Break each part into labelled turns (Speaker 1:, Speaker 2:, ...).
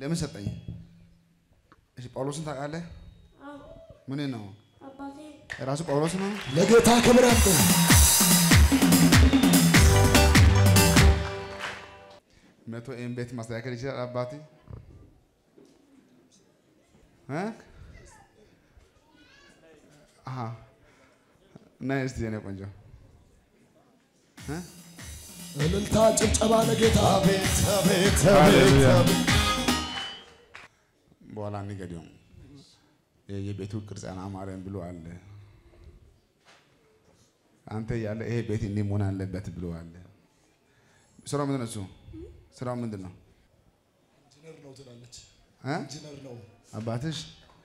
Speaker 1: ለምን ሰጠኝ እሺ ጳውሎስን ታውቃለህ ምን ነው አባቴ ራሱ ጳውሎስ ነው
Speaker 2: ለጌታ ክብር አምጡ
Speaker 1: መቶ ቤት ማስተካከል ይችላል አባቴ ናይስ ዲኔ ቆንጆ
Speaker 2: እልልታ ጭብጨባ ለጌታ
Speaker 3: አቤት አቤት አቤት
Speaker 1: በኋላ ንገሪው የቤቱ ቅርጽና ማርያም ብሎ አለ አንተ ያለ ይሄ ቤት እንዲሞን አለበት ብሎ አለ ስራው ምንድን ነው ስራው ምንድን ነው
Speaker 2: ኢንጂነር ነው ትላለች ኢንጂነር ነው
Speaker 1: አባትሽ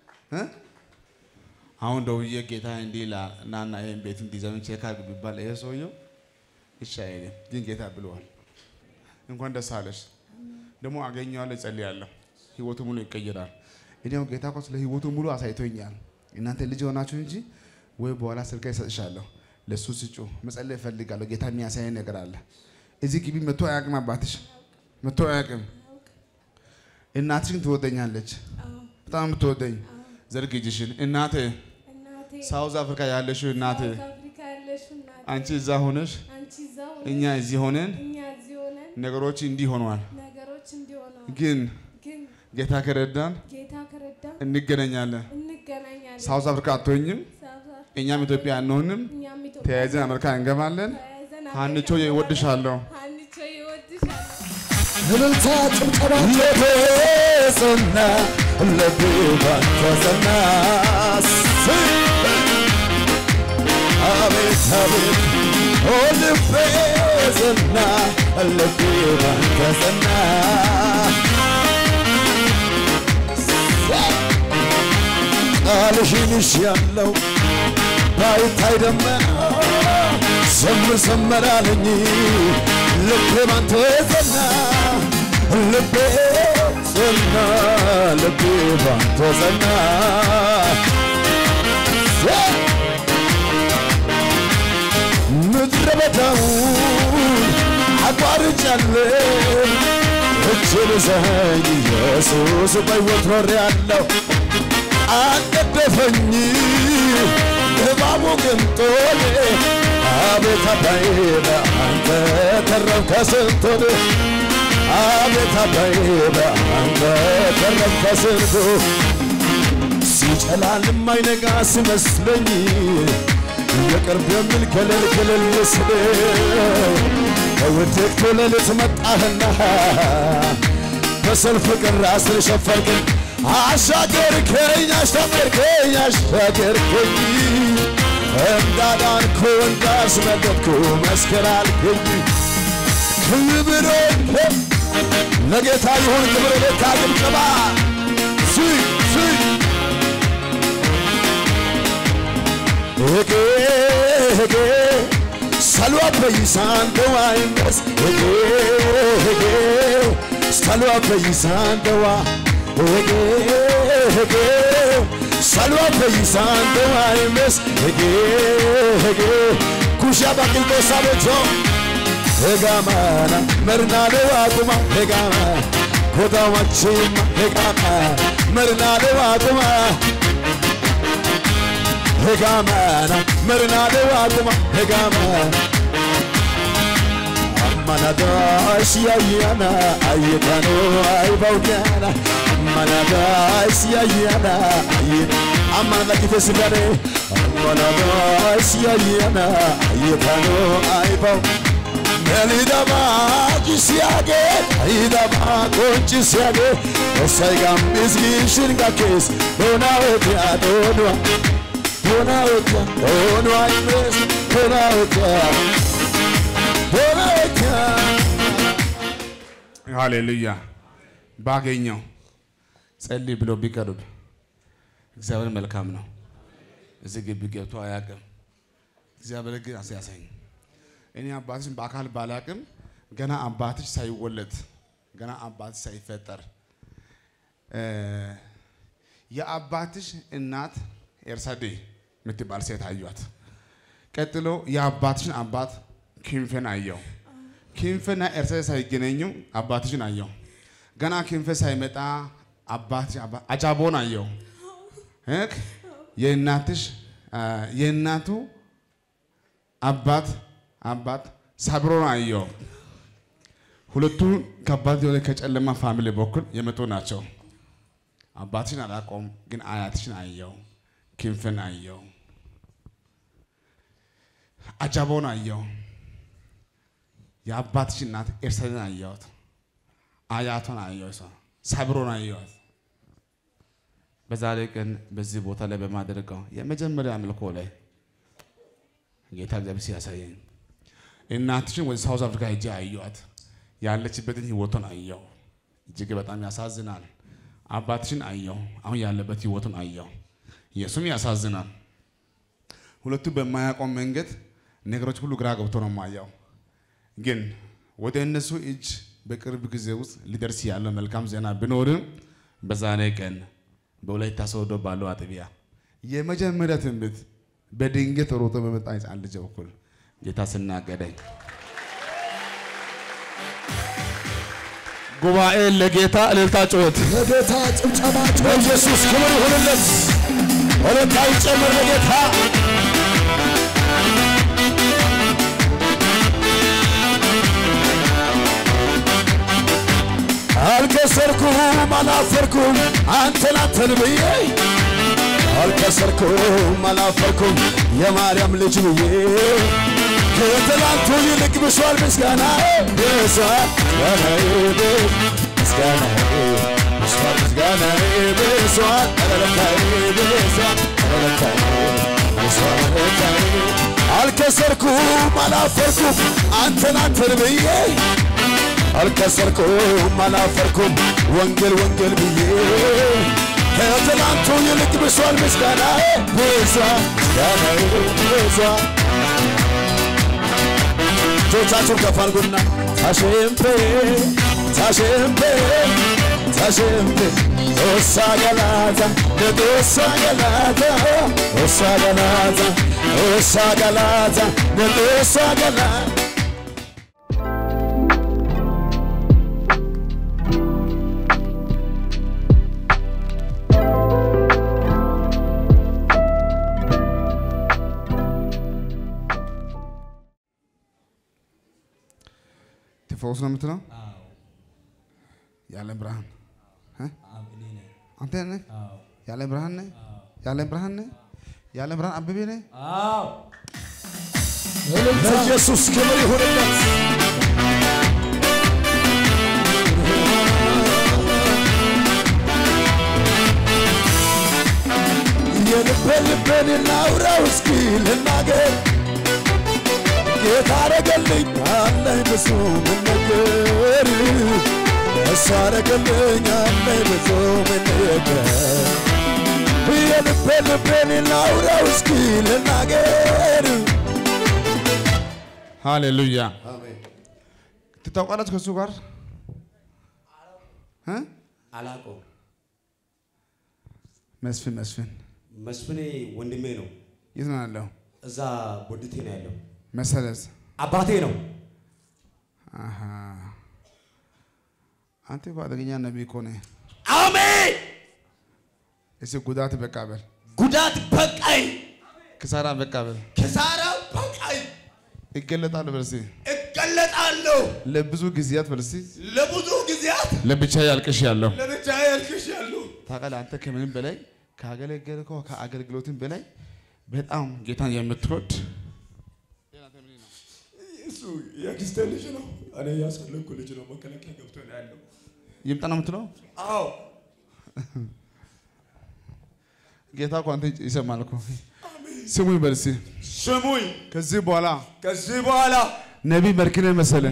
Speaker 1: አሁን ደውዬ ጌታ እንዲላ ናና ይሄን ቤት እንዲዘም ቼክ አድርግ ቢባል ይሄ ሰውየው ይሻይል ግን ጌታ ብለዋል እንኳን ደስ አለሽ ደሞ አገኘዋለሁ ጸልያለሁ ህይወቱ ሙሉ ይቀየራል እኔው ጌታ እኮ ስለ ህይወቱ ሙሉ አሳይቶኛል እናንተ ልጅ ሆናችሁ እንጂ ወይ በኋላ ስልክ ይሰጥሻለሁ ለሱ ስጩ መጸለይ ፈልጋለሁ ጌታ የሚያሳይ ነገር አለ እዚህ ግቢ መጥቶ አያውቅም አባትሽ መጥቶ አያውቅም እናትሽን ትወደኛለች በጣም ትወደኝ ዘርግጅሽን እናቴ ሳውዝ አፍሪካ ያለሽው እናቴ አንቺ እዛ ሆነሽ እኛ እዚህ ሆነን ነገሮች እንዲህ ሆነዋል ግን ጌታ ከረዳን እንገናኛለን ሳውዝ አፍሪካ አትሆኝም እኛም ኢትዮጵያ አንሆንም ተያይዘን አሜሪካ እንገባለን አንቾ ይወድሻለሁ
Speaker 2: እልልታ ጭብጨባ
Speaker 3: ለቤሰና ለቤባን ተሰና አቤት አቤት ለቤሰና ለቤባን ተሰና ቃልሽንሽ ያለው ባይታይ ደመና ሰምራለኝ ልቤ ባንተ ጸና ልቤ ጸና ልቤ ባንተ ጸና ምድረ በዳውን አቋርጫለሁ እጅን ይዘኸኝ ኢየሱስ በሕይወት ኖሬአለሁ አነደፈኝ እባቡ ቅንጦሌ አቤት አባዬ በአንተ ተረፍኩ ከስንቱ አቤት አባዬ በአንተ ተረፍኩ ከስንቱ ሲጨላልም አይነጋ ሲመስለኝ የቅርብ የሚል ገለል ገለል ይስለኝ በውድቅቱ ሌሊት መጣህና በሰልፍ ፍቅር ራስን ሸፈንክኝ አሻገርከኝ አሻገርከኝ አሻገርከኝ እንዳዳንኩ እንዳስመለጥኩ መስከር አልከኝ ክብር ለጌታ ይሁን ክብር ለጌታ ጭብጨባ salwa paysan dawa imes salwa paysan dawa salwa paysan dawa imes kusha bakil ko sabecho hegamana merna dawa kuma hegama koda machima hegama merna dawa kuma hegamana merna dawa kuma hegamana manada siyana ayetano aybaudana manada siyana ayet amana kitesgare manada siyana ayetano aybau melidama kisiage aydama konchisiage osaygam izgishin gakes dona otia imes dona otia
Speaker 1: ሃሌሉያ ባገኘው ጸልይ ብሎ ቢቀርብ እግዚአብሔር መልካም ነው እዚህ ግቢ ገብቶ አያውቅም እግዚአብሔር ግን አሳያኝ እኔ አባትሽን በአካል ባላቅም ገና አባትሽ ሳይወለድ ገና አባትሽ ሳይፈጠር የአባትሽ እናት ኤርሳዴ ምትባል ሴት አዩት ቀጥሎ የአባትሽን አባት ክንፈን አየው ክንፈና ኤርሳዴ ሳይገናኙ አባትሽን አየው ገና ክንፈ ሳይመጣ አባት አጃቦን አየው የእናቱ አባት ሳብሮን አየው ሁለቱ ከባድ የሆነ ከጨለማ ፋሚሊ በኩል የመጡ ናቸው አባትሽን አላቆም ግን አያትሽን አየው ክንፈን አየው አጃቦን አየው የአባትሽን እናት ኤርሳሌን አየዋት አያቷን አየዋት ሳብሮን አየዋት በዛሬ ቀን በዚህ ቦታ ላይ በማድረገው የመጀመሪያ አምልኮ ላይ ጌታ እግዚአብሔር ሲያሳየኝ እናትሽን ወደ ሳውዝ አፍሪካ ሄጄ አየዋት ያለችበትን ህይወቱን አየው እጅግ በጣም ያሳዝናል አባትሽን አየው አሁን ያለበት ህይወቱን አየው ኢየሱስም ያሳዝናል ሁለቱ በማያቆም መንገድ ነገሮች ሁሉ ግራ ገብቶ ነው ማያው ግን ወደ እነሱ እጅ በቅርብ ጊዜ ውስጥ ሊደርስ ያለው መልካም ዜና ቢኖርም በዛሬ ቀን በወላይታ ሶዶ ባለው አጥቢያ የመጀመሪያ ትንቢት በድንገት ሮጦ በመጣ ሕፃን ልጅ በኩል ጌታ ሲናገረኝ ጉባኤ ለጌታ እልልታ ጩኸት
Speaker 3: ለጌታ ጭብጨባ ኢየሱስ ክብር ይሁንለት እልልታ ይጨመር ለጌታ አልከሰርኩም አላፈርኩም አንተን ብዬ አልከሰርኩም አላፈርኩም የማርያም ልጅ ብዬ ከትላንቱ ይልቅ ብሷል ምስጋናዬ ብሷል ምስጋናዬ ብሷል አልከሰርኩም አላፈርኩም አንተን ብዬ አልከሰርኩም አላፈርኩም ወንጌል ብዬ ከትላንቱ ይልቅ ብሷል ምስጋናዬ ብሷል ጆቻችሁን ከፍ አድርጉና ታሸምፔ ኦሳ ገላታ
Speaker 1: ፈውስ ነው የምትለው ያለ ብርሃን አንተ ነህ ያለ ብርሃን ነህ ያለ ብርሃን አበበ ነህ
Speaker 3: ኢየሱስ ክብር ይሁንለት የልቤን ላውራው እስኪ ልናገር ጌታ አረገልኝ አለኝ ብዙ ነገር እሱ አረገልኝ አለኝ ብዙ ነገር የልቤን ላውራው እስኪ ልናገር
Speaker 1: ሃሌሉያ አሜን ትታውቃለች ከሱ ጋር
Speaker 4: አላውቀውም
Speaker 1: መስፍን
Speaker 4: ወንድሜ ነው
Speaker 1: የት ነው ያለው
Speaker 4: እዛ ቦዲቴ ነው ያለው
Speaker 1: መሰለስ
Speaker 4: አባቴ ነው
Speaker 1: አሃ አንተ ባደገኛ ነብይ ኮኔ
Speaker 4: አሜን
Speaker 1: እዚህ ጉዳት በቃበል
Speaker 4: በቃይ
Speaker 1: ክሳራ በቃበል ይገለጣል በርሲ ለብዙ ጊዜያት በርሲ ለብቻ ያልቅሽ ያለው ታውቃለህ አንተ ከምን በላይ ካገለገልከው ከአገልግሎትን በላይ በጣም ጌታን የምትወድ
Speaker 4: እሱ ያክስቴ ልጅ ነው እኔ ያሰለኩ ልጅ ነው መከለከያ ገብቶ ነው ያለው
Speaker 1: ይምጣ ነው የምትለው አዎ ጌታ እኮ አንተ ይሰማል እኮ ስሙኝ በርሲ ከዚህ በኋላ ነብይ መርክኔ መሰለ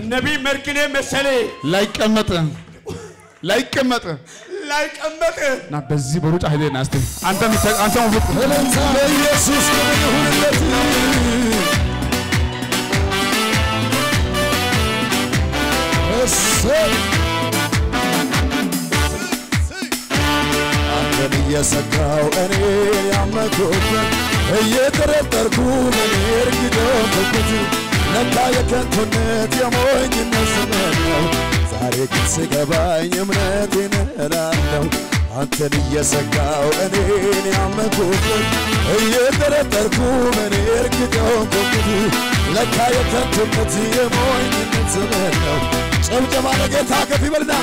Speaker 1: ላይቀመጥ ና በዚህ በሩጫ ሄደና እስቲ አንተም ወጥ
Speaker 3: ኢየሱስ ክብር ይሁንለት አንተን እየሰጋው እኔ ያመኩበት እየተረጠርኩ እኔ እርግደውበት ለካ የከንቱነት የሞኝነት ዘመን ነው ዛሬ ግን ስገባኝ እምነቴን እላለሁ አንተን እየሰጋው እኔን ያመንኩበት እየጠረጠርኩ ምን እርግጥ የሆንኩበት ለካ የከንቱነት የሞኝነት ዘመን ነው ጭብጨባ ለጌታ ከፍ ይበልና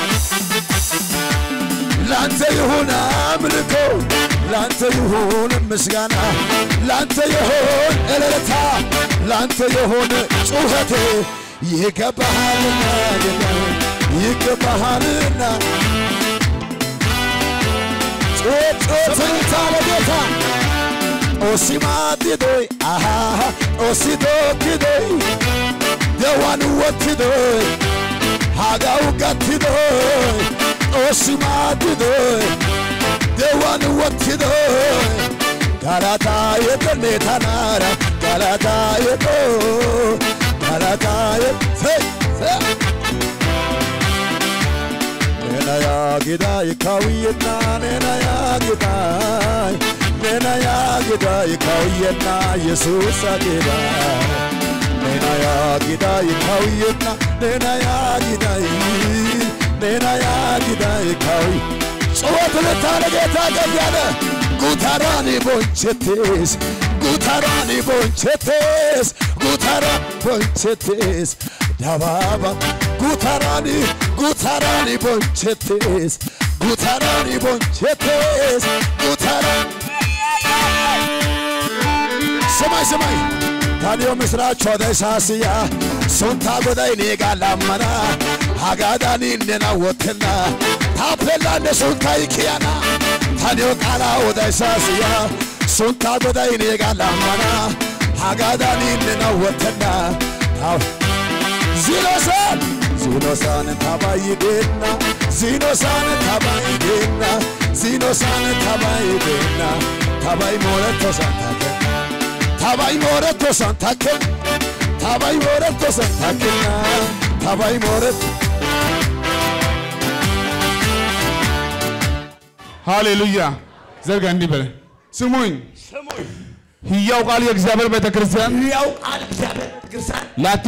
Speaker 3: ላንተ ይሁን አምልኮ ላንተ ይሁን ምስጋና ላንተ ይሁን እልልታ ላንተ ይሁን ጩኸቴ ይገባሃልና ጌታ ይገባሃልና ጩኸት ለጌታ ኦሲማቲዶይ አሃ ኦሲዶቲዶይ ደዋን ወቲዶይ ሃጋው ጋቲዶይ ኦሲማቲዶይ ደዋን ወቲዶይ ጋላታ የጠኔ ታናራ ጋላታ የጦ ጋላታ የፈ ነናያ ጌዳይ ካውየና ነናያ ጌዳይ ነናያ ጌዳይ ካውየና ኢየሱስ አጌዳ ነናያ ጌዳይ ካውየና ነናያ ጌዳይ ነናያ ጌዳይ ካው ጾት ለታረገታ ገያለ ጉታራኒ ቦንቸቴስ ጉታራኒ ቦንቸቴስ ጉታራ ቦንቸቴስ ዳባባ ጉታራኒ ቦንቸቴስ ጉታራኒ ቦንቸቴስ ጉታራ ሰማይ ታዲዮ ምስራቾ ደሳሲያ ሶንታ ጎዳይ ኔጋላማና ሃጋዳኒ ነናወተና ታፔላ ነሶንታ ይኪያና ታዲዮ ቃላ ወዳይሳሲያ ሶንታ ጎዳይ ኔጋላማና ሃጋዳኒ ነናወተና ዚኖሳን ታባይዴና ዚኖሳን ታባይዴና ዚኖሳን ታባይዴና ታባይ ሞረቶ ሳንታከ ታባይ ሞረቶ ሳንታከ ታባይ ሞረቶ ሳንታከና ታባይ ሞረት
Speaker 1: ሃሌሉያ ዘርጋ እንዲበለ ስሙኝ ሕያው ቃል የእግዚአብሔር ቤተክርስቲያን
Speaker 3: ሕያው ቃል እግዚአብሔር ቤተክርስቲያን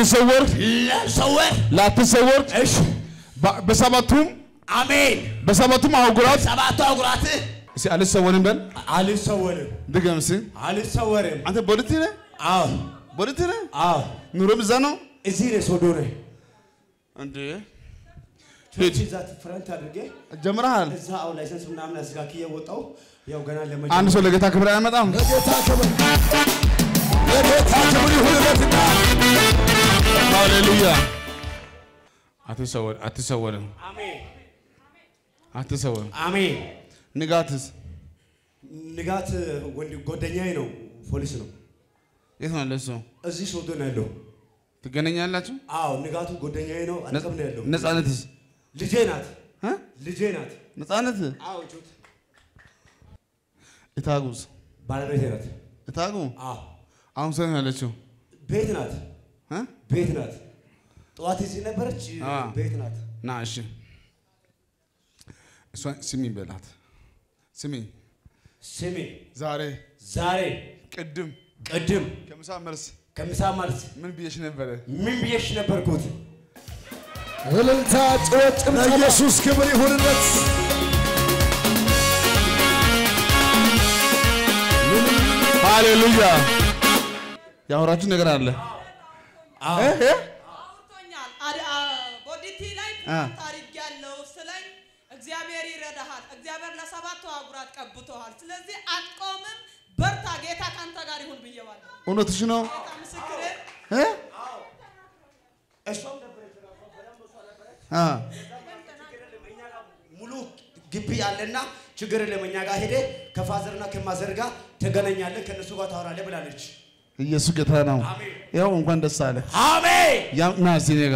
Speaker 1: ላትሰወር እሺ በሰባቱም
Speaker 3: አሜን
Speaker 1: በሰባቱም አህጉራት
Speaker 3: እሺ
Speaker 1: አልሰወርም በል
Speaker 3: አልሰወርም
Speaker 1: ድገምስ
Speaker 3: አልሰወርም
Speaker 1: አንተ ቦልቲ ነህ አዎ ኑሮ ብዛ ነው
Speaker 3: እዚህ ነው ሶዶሬ
Speaker 1: እንዴ
Speaker 3: ትይዛት ፍራንት አድርጌ
Speaker 1: ጀምረሃል
Speaker 3: እዛው ላይሰንስ ምናምን አስጋክዬ ወጣው ያው ገና ለመጀመር
Speaker 1: አንድ ሰው ለጌታ ክብር አይመጣም
Speaker 3: ለጌታ ክብር ይሁንለትና
Speaker 1: ሃሌሉያ አትሰወርም
Speaker 3: አሜን ንጋት ወንድ ጓደኛዬ ነው ፖሊስ ነው
Speaker 1: የት ነው ለሱ
Speaker 3: እዚህ ሶዶ ነው ያለው
Speaker 1: ትገናኛላችሁ
Speaker 3: አዎ ንጋቱ ጓደኛዬ ነው አልቀም ነው ያለው
Speaker 1: ነፃነትስ
Speaker 3: ልጄ ናት
Speaker 1: ነፃነት
Speaker 3: አዎ ጩት
Speaker 1: እታጉስ
Speaker 3: ባለቤቴ ናት
Speaker 1: እታጉ
Speaker 3: አዎ
Speaker 1: አሁን ሰው ያለችው
Speaker 3: ቤት ናት ጠዋት እዚህ ነበረች ቤት ናት
Speaker 1: ና እሺ እሷ ስሚ በላት ስሚ ዛሬ ቅድም ከምሳ መልስ ምን ብዬሽ ነበርኩት
Speaker 3: እልልታ ጭወጭም ለኢየሱስ ክብር ይሁንለት
Speaker 1: ሃሌሉያ ያወራችሁ ነገር አለ
Speaker 5: ቦዲቲ ላይ ታሪክ ያለው ስለኝ እግዚአብሔር ይረዳሃል እግዚአብሔር ለሰባቱ አህጉራት ቀብቶሃል ስለዚህ አትቆምም በርታ ጌታ ካንተ ጋር ይሁን ብየዋለሁ
Speaker 1: እውነትሽ ነው
Speaker 5: ጌታ ምስክሬ
Speaker 3: እሷም ነበረች ሙሉ ግቢ ያለና ችግር ለመኛ ጋር ሄደ ከፋዘርና ከማዘር ጋር ተገናኛለን ከነሱ ጋር ታወራለህ ብላለች
Speaker 1: ኢየሱስ ጌታ ነው ያው እንኳን ደስ አለ
Speaker 3: አሜን
Speaker 1: ያና ሲኔጋ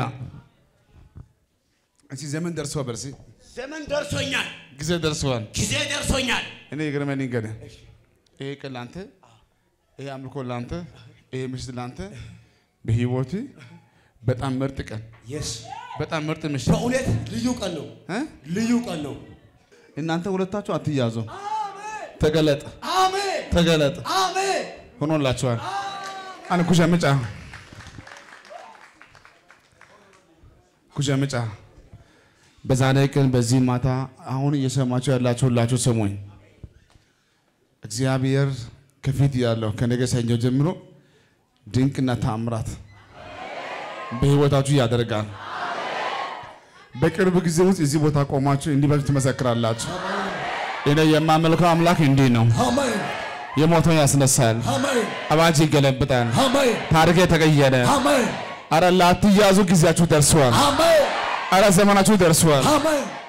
Speaker 1: እሺ ዘመን ደርሶኛል ጊዜ ደርሶኛል እኔ ግርመን እንገደ ይሄ ቀላንተ ይሄ አምልኮ ላንተ ይሄ ምሽት ላንተ በህይወት በጣም ምርጥ ቀን በጣም ምርጥ ምሽት
Speaker 3: በእውነት ልዩ ቀን ነው
Speaker 1: እናንተ ሁለታችሁ አትያዙ ተገለጥ አሜን ሆኖላችኋል አነ ኩሻ መጫ በዛሬ ቀን በዚህ ማታ አሁን እየሰማችሁ ያላችሁ ሁላችሁ ስሙኝ። እግዚአብሔር ከፊት ያለው ከነገ ሰኞ ጀምሮ ድንቅና ተአምራት በህይወታችሁ ያደርጋል። በቅርብ ጊዜ ውስጥ እዚህ ቦታ ቆማችሁ እንዲህ በፊት ትመሰክራላችሁ። እኔ የማመልከው አምላክ እንዲህ ነው።
Speaker 2: አሜን።
Speaker 1: የሞተውን ያስነሳል።
Speaker 2: አሜን።
Speaker 1: አዋጅ ይገለብጣል።
Speaker 2: አሜን።
Speaker 1: ታሪክ ተቀየረ።
Speaker 2: አሜን።
Speaker 1: አረ ላትያዙ ጊዜያችሁ ደርሷል።
Speaker 2: አሜን።
Speaker 1: አረ ዘመናችሁ ደርሷል።
Speaker 2: አሜን።